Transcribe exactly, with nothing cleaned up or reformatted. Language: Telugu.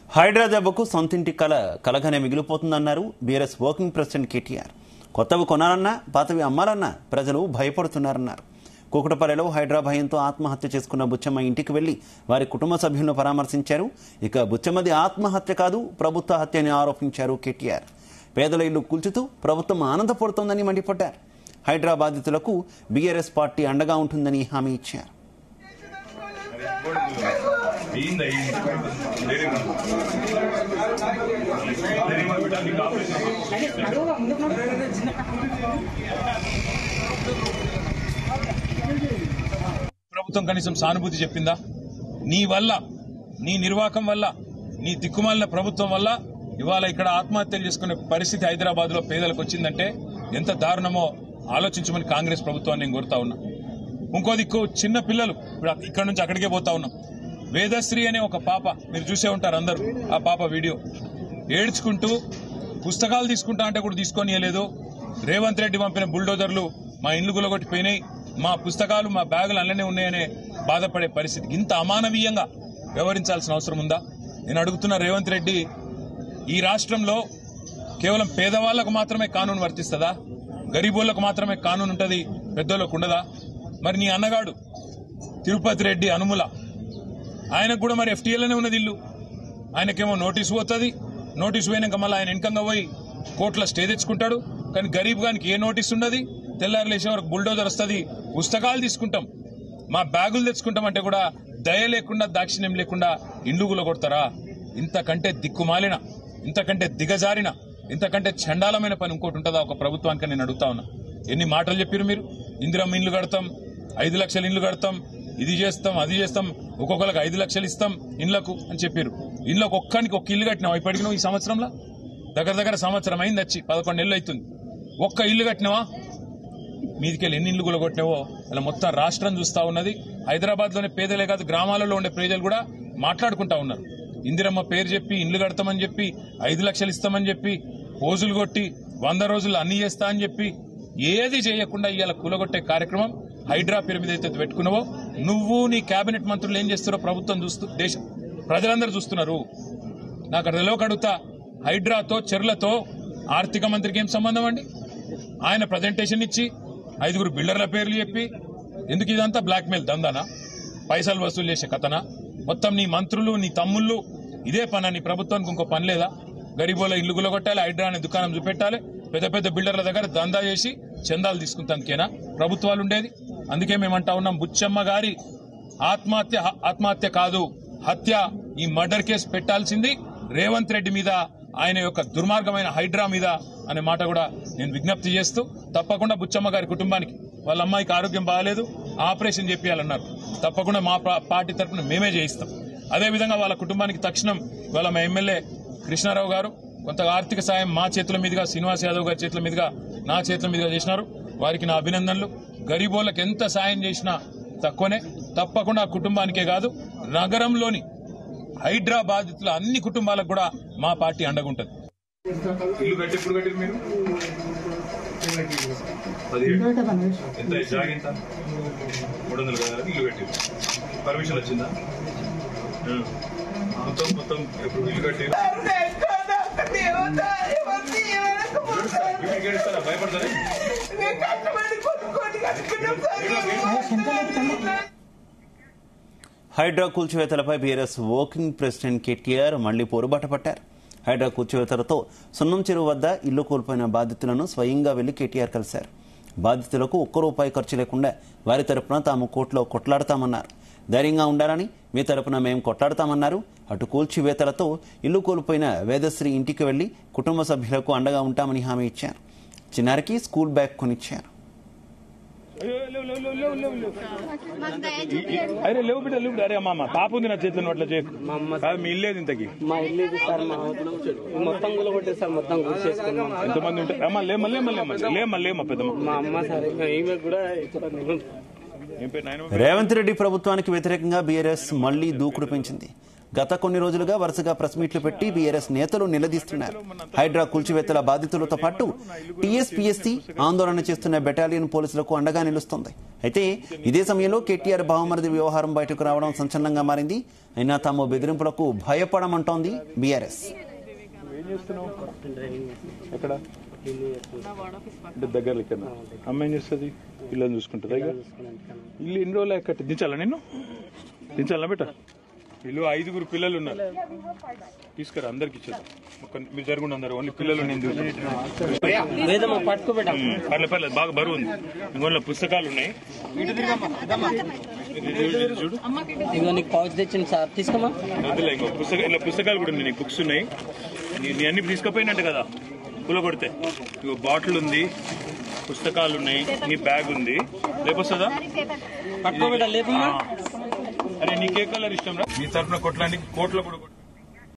హైడ్రా దెబ్బకు సొంతింటి కల కలగానే మిగిలిపోతుందన్నారు బీఆర్ఎస్ వర్కింగ్ ప్రెసిడెంట్ కేటీఆర్. కొత్తవి కొనాలన్నా పాతవి అమ్మాలన్నా ప్రజలు భయపడుతున్నారన్నారు. కూకటపల్లిలో హైడ్రా భయంతో ఆత్మహత్య చేసుకున్న బుచ్చమ్మ ఇంటికి వెళ్లి వారి కుటుంబ సభ్యులను పరామర్శించారు. ఇక బుచ్చమ్మది ఆత్మహత్య కాదు ప్రభుత్వ హత్య అని ఆరోపించారు కేటీఆర్. పేదల ఇల్లు కూల్చుతూ ప్రభుత్వం ఆనందపడుతోందని మండిపడ్డారు. హైడ్రా బాధితులకు బీఆర్ఎస్ పార్టీ అండగా ఉంటుందని హామీ ఇచ్చారు. ప్రభుత్వం కనీసం సానుభూతి చెప్పిందా? నీ వల్ల, నీ నిర్వాహకం వల్ల, నీ దిక్కుమాలిన ప్రభుత్వం వల్ల ఇవాళ ఇక్కడ ఆత్మహత్యలు చేసుకునే పరిస్థితి హైదరాబాద్ లో పేదలకు వచ్చిందంటే ఎంత దారుణమో ఆలోచించమని కాంగ్రెస్ ప్రభుత్వాన్ని నేను కోరుతా ఉన్నా. ఇంకో దిక్కు చిన్న పిల్లలు ఇక్కడ నుంచి అక్కడికే పోతా ఉన్నాం. వేదశ్రీ అనే ఒక పాప, మీరు చూసే ఉంటారు అందరూ ఆ పాప వీడియో, ఏడ్చుకుంటూ పుస్తకాలు తీసుకుంటా అంటే కూడా తీసుకొని లేదు. రేవంత్ రెడ్డి పంపిన బుల్డోజర్లు మా ఇండ్లు గులగొట్టిపోయినాయి, మా పుస్తకాలు మా బ్యాగులు అల్లనే ఉన్నాయనే బాధపడే పరిస్థితి. ఇంత అమానవీయంగా వ్యవహరించాల్సిన అవసరం ఉందా? నేను అడుగుతున్న రేవంత్ రెడ్డి, ఈ రాష్ట్రంలో కేవలం పేదవాళ్లకు మాత్రమే కానూను వర్తిస్తుందా? గరీబోళ్లకు మాత్రమే కానూను ఉంటుంది, పెద్దోళ్ళకు ఉండదా? మరి నీ అన్నగాడు తిరుపతి రెడ్డి అనుముల, ఆయనకు కూడా మరి ఎఫ్టీఎల్లోనే ఉన్నది ఇల్లు. ఆయనకేమో నోటీసు పోతుంది, నోటీసు పోయినాక మళ్ళీ ఆయన వెనకంగా పోయి కోర్టులో స్టే తెచ్చుకుంటాడు. కానీ గరీబ్ గానికి ఏ నోటీసు ఉన్నది? తెల్లారు లేచే వరకు బుల్డోజర్ వస్తుంది, పుస్తకాలు తీసుకుంటాం, మా బ్యాగులు తెచ్చుకుంటాం అంటే కూడా దయ లేకుండా దాక్షిణ్యం లేకుండా ఇండ్లు గులగొడతారా? ఇంతకంటే దిక్కుమాలిన, ఇంతకంటే దిగజారిన, ఇంతకంటే చండాలమైన పని ఇంకోటి ఉంటుందా ఒక ప్రభుత్వానికి? నేను అడుగుతా ఉన్నా. ఎన్ని మాటలు చెప్పారు మీరు? ఇందిరమ్మ ఇండ్లు కడతాం, ఐదు లక్షల ఇండ్లు కడతాం, ఇది చేస్తాం, అది చేస్తాం, ఒక్కొక్కరికి ఐదు లక్షలు ఇస్తాం ఇండ్లకు అని చెప్పారు. ఇండ్లకు ఒక్కనికి ఒక్క ఇల్లు కట్టినావు ఇప్పటికి ఈ సంవత్సరంలో? దగ్గర దగ్గర సంవత్సరం అయింది వచ్చి, పదకొండు నెలలు అవుతుంది. ఒక్క ఇల్లు కట్టినావా? మీదికెళ్ళి ఎన్ని ఇల్లు కొట్టినావో ఇలా మొత్తం రాష్ట్రం చూస్తా ఉన్నది. హైదరాబాద్ లోనే పేదలే కాదు, గ్రామాలలో ఉండే ప్రజలు కూడా మాట్లాడుకుంటా ఉన్నారు. ఇందిరమ్మ పేరు చెప్పి ఇండ్లు కడతామని చెప్పి, ఐదు లక్షలు ఇస్తామని చెప్పి, పోజులు కొట్టి వంద రోజులు అన్ని చేస్తా అని చెప్పి ఏది చేయకుండా ఇవాళ కూలగొట్టే కార్యక్రమం హైడ్రా పేరు మీద అయితే పెట్టుకున్నావో, నువ్వు నీ కేబినెట్ మంత్రులు ఏం చేస్తారో ప్రభుత్వం చూస్తూ, దేశం ప్రజలందరూ చూస్తున్నారు. నాకు అక్కడ అడుగుతా, హైడ్రాతో చెర్లతో ఆర్థిక మంత్రికి ఏం సంబంధం అండి? ఆయన ప్రజెంటేషన్ ఇచ్చి ఐదుగురు బిల్డర్ల పేర్లు చెప్పి, ఎందుకు ఇదంతా బ్లాక్మెయిల్ దందానా, పైసలు వసూలు చేసే కథనా? మొత్తం నీ మంత్రులు నీ తమ్ముళ్ళు ఇదే పనా? నీ ప్రభుత్వానికి ఇంకో పని లేదా? గరీబోల ఇల్లు గులగొట్టాలి, హైడ్రా అనే దుకాణం చూపెట్టాలి, పెద్ద పెద్ద బిల్డర్ల దగ్గర దందా చేసి చందాలు తీసుకుంటానికేనా ప్రభుత్వాలు ఉండేది? అందుకే మేమంటా ఉన్నాం, బుచ్చమ్మ గారి ఆత్మహత్య ఆత్మహత్య కాదు, హత్య. ఈ మర్డర్ కేసు పెట్టాల్సింది రేవంత్ రెడ్డి మీద, ఆయన యొక్క దుర్మార్గమైన హైడ్రా మీద అనే మాట కూడా నేను విజ్ఞప్తి చేస్తూ, తప్పకుండా బుచ్చమ్మ గారి కుటుంబానికి, వాళ్ళ అమ్మాయికి ఆరోగ్యం బాగాలేదు, ఆపరేషన్ చేయాలన్నారు, తప్పకుండా మా పార్టీ తరఫున మేమే చేయిస్తాం. అదేవిధంగా వాళ్ళ కుటుంబానికి తక్షణం వాళ్ళ మా ఎమ్మెల్యే కృష్ణారావు గారు కొంత ఆర్థిక సాయం మా చేతుల మీదుగా, శ్రీనివాస్ యాదవ్ గారి చేతుల మీదుగా, నా చేతుల మీదుగా చేసినారు. వారికి నా అభినందనలు. గరీబోళ్ళకి ఎంత సాయం చేసినా తక్కువనే. తప్పకుండా ఆ కుటుంబానికే కాదు, నగరంలోని హైడ్రా బాధితుల అన్ని కుటుంబాలకు కూడా మా పార్టీ అండగుంటది. ఇల్లు కట్టి ఎప్పుడు కట్టారు మీరు? మూడు వందలు కదా ఇల్లు కట్టారు. పర్మిషన్ వచ్చిందా? మొత్తం మొత్తం ఎప్పుడు ఇల్లు కట్టారు? భయపడతారా? హైడ్రా కూల్చివేతలపై బీఆర్ఎస్ వర్కింగ్ ప్రెసిడెంట్ కేటీఆర్ మళ్లీ పోరుబాట పట్టారు. హైడ్రా కూల్చివేతలతో సున్నం చెరువు వద్ద ఇల్లు కోల్పోయిన బాధితులను స్వయంగా వెళ్లి కేటీఆర్ కలిశారు. బాధితులకు ఒక్క రూపాయి ఖర్చు లేకుండా వారి తరపున తాము కోర్టులో కొట్లాడతామన్నారు. ధైర్యంగా ఉండాలని, మీ తరపున మేము కొట్లాడతామన్నారు. అటు కూల్చివేతలతో ఇల్లు కోల్పోయిన వేదశ్రీ ఇంటికి వెళ్లి కుటుంబ సభ్యులకు అండగా ఉంటామని హామీ ఇచ్చారు. చిన్నారికి స్కూల్ బ్యాగ్ కొనిచ్చారు. అరే లేవు బిడ్డ లేవు. అరే అమ్మ పాప ఉంది నా చేతిలో, అట్లా చేయకు. మీ ఇల్లేదు ఇంతకి? మా ఇల్లు సార్, మా మొత్తం గులగొట్టే సార్, మొత్తం గురి చేసుకున్నాం. ఎంతమంది ఉంటారు? అమ్మా లేమ్మా లేమ్మా లేమ్మా లేమ్మా లేమ్మా పెద్దమ్మ. మా అమ్మ సార్, ఈమె కూడా. రేవంత్ రెడ్డి ప్రభుత్వానికి వ్యతిరేకంగా బీఆర్ఎస్ మళ్లీ దూకుడు పెంచింది. గత కొన్ని రోజులుగా వరుసగా ప్రెస్ మీట్లు పెట్టి బీఆర్ఎస్ నేతలు నిలదీస్తున్నారు. హైడ్రా కూల్చివేతల బాధితులతో పాటు టీఎస్పీఎస్సీ ఆందోళన చేస్తున్న బెటాలియన్ పోలీసులకు అండగా నిలుస్తోంది. అయితే ఇదే సమయంలో కేటీఆర్ బావమరిది వ్యవహారం బయటకు రావడం సంచలనంగా మారింది. అయినా తాము బెదిరింపులకు భయపడమంటోంది బీఆర్ఎస్. దగ్గర అమ్మ ఏం చేస్తుంది? పిల్లలు చూసుకుంటుంది. ఇల్లు ఎన్ని రోజులు కట్టి దించాలా? నిన్ను దించాలా బేట? వీళ్ళు ఐదుగురు పిల్లలు ఉన్నారు. తీసుకురా, అందరికి ఇచ్చేద్దాం. మీరు జరుగుండి అందరు. ఓన్లీ పిల్లలు నేను పర్లేదు పర్లేదు, బాగా బరువు ఉంది. ఇంకోళ్ళ పుస్తకాలు ఉన్నాయి. చూడు, వద్దులే, ఇంకో పుస్తక ఇలా పుస్తకాలు కూడా ఉన్నాయి. నీకు బుక్స్ ఉన్నాయి. నీ అన్ని తీసుకుపోయినట్టు కదా పూల కొడితే. ఇగో బాటిల్ ఉంది, పుస్తకాలు ఉన్నాయి, నీ బ్యాగ్ ఉంది. లేపొస్తుందా? అరే నీకే కలర్ ఇష్టం రా? మీ తరఫున కొట్టడానికి కోట్లో కూడా